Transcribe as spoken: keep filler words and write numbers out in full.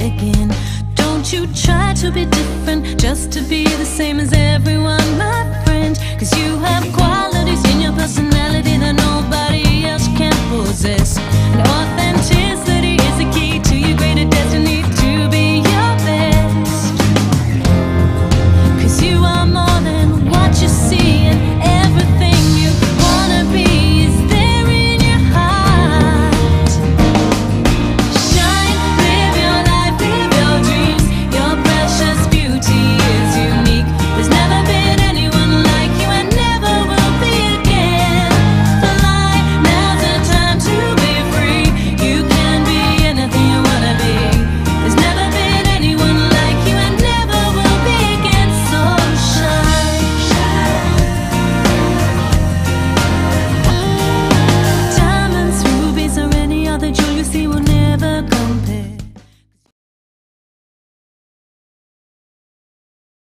again. Don't you try to be different just to be the same as everyone, my friend. Cause you have qualities in your personality that nobody else can possess.